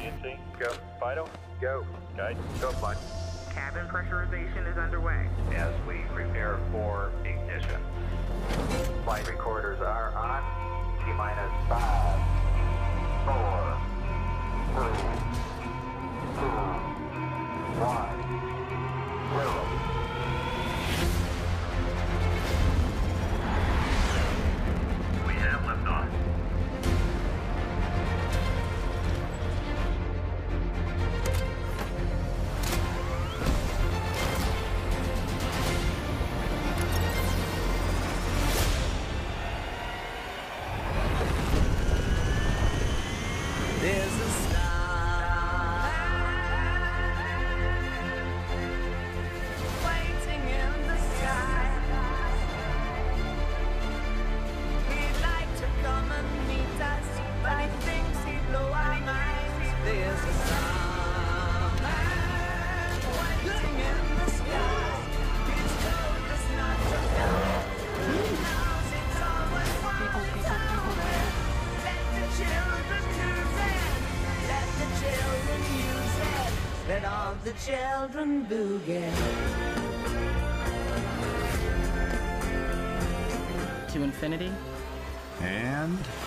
EMC, go. Fido, go. Guide, go flight. Cabin pressurization is underway. As we prepare for ignition. Flight recorders are on. T-minus 5, 4, 3, 2, 1, 0. We have liftoff. There's a star waiting in the sky. He'd like to come and meet us, but he thinks he'd blow our minds. There's a star waiting in the sky. He's told us not to go. He knows it's always one time. Let the children choose it. Let the children use it. Let all the children boogie. To infinity And